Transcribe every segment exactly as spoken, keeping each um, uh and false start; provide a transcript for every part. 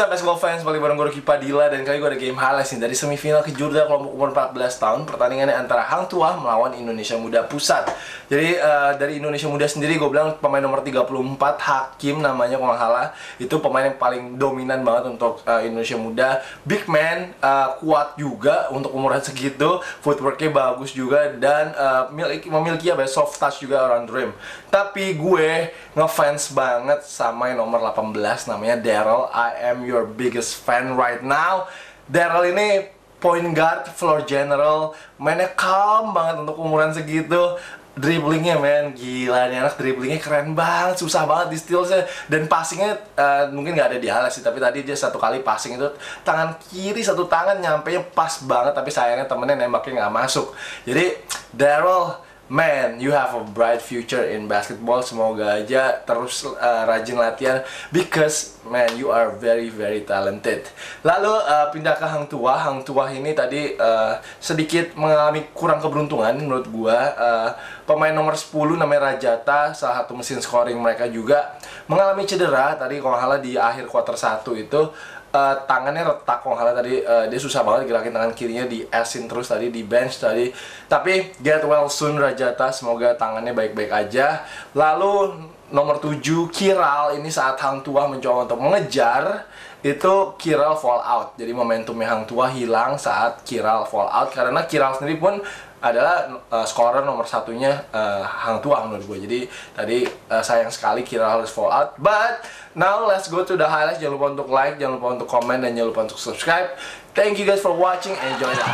What's up basketball fans, balik bareng gue Ruki Padilla. Dan kali gue ada game highlights nih dari semifinal kejuaraan kelompok umur empat belas tahun. Pertandingannya antara Hang Tuah melawan Indonesia Muda Pusat. Jadi uh, dari Indonesia Muda sendiri gue bilang pemain nomor tiga puluh empat Hakim namanya kalau nggak salah. Itu pemain yang paling dominan banget untuk uh, Indonesia Muda. Big man, uh, kuat juga untuk umuran segitu. Footworknya bagus juga. Dan uh, memiliki, memiliki apa ya, soft touch juga around the rim. Tapi gue ngefans banget sama yang nomor delapan belas namanya Daryl. I am your biggest fan right now. Daryl ini point guard, floor general, mainnya calm banget untuk umuran segitu. Dribblingnya men, gila nih anak, dribblingnya keren banget, susah banget di stealsnya. Dan passingnya uh, mungkin nggak ada di halas sih, tapi tadi dia satu kali passing itu tangan kiri satu tangan nyampe nya pas banget, tapi sayangnya temennya nembaknya nggak masuk. Jadi Daryl, man, you have a bright future in basketball. Semoga aja terus uh, rajin latihan, because man, you are very very talented. Lalu uh, pindah ke Hang Tuah. Hang Tuah ini tadi uh, sedikit mengalami kurang keberuntungan menurut gua. Uh, pemain nomor sepuluh namanya Rajata, salah satu mesin scoring mereka juga, mengalami cedera tadi kalau nggak salah di akhir quarter satu itu. Uh, tangannya retak kalau nggak salah tadi, uh, dia susah banget gerakin tangan kirinya, di asin terus tadi, di bench tadi. Tapi get well soon Rajata, semoga tangannya baik-baik aja. Lalu nomor tujuh Kiral, ini saat Hang Tuah mencoba untuk mengejar, itu Kiral fall out. Jadi momentumnya Hang Tuah hilang saat Kiral fall out, karena Kiral sendiri pun adalah uh, scorer nomor satunya uh, Hang Tuah menurut gue. Jadi tadi uh, sayang sekali Kiral harus fall out. But now let's go to the highlights. Jangan lupa untuk like, jangan lupa untuk komen, dan jangan lupa untuk subscribe. Thank you guys for watching. Enjoy that.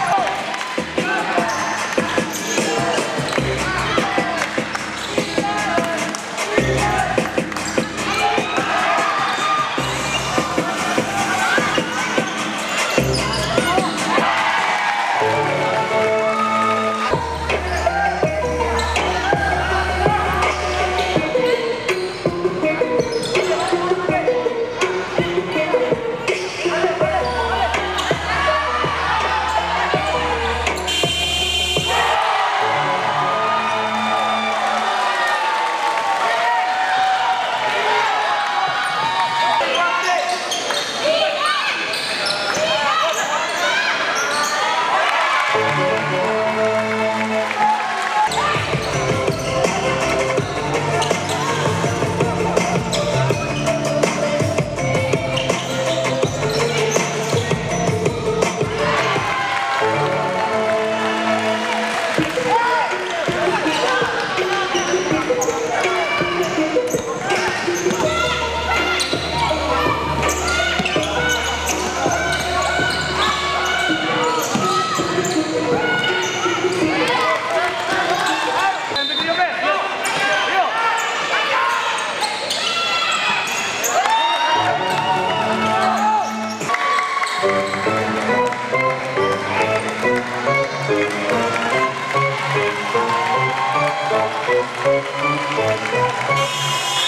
Thank you.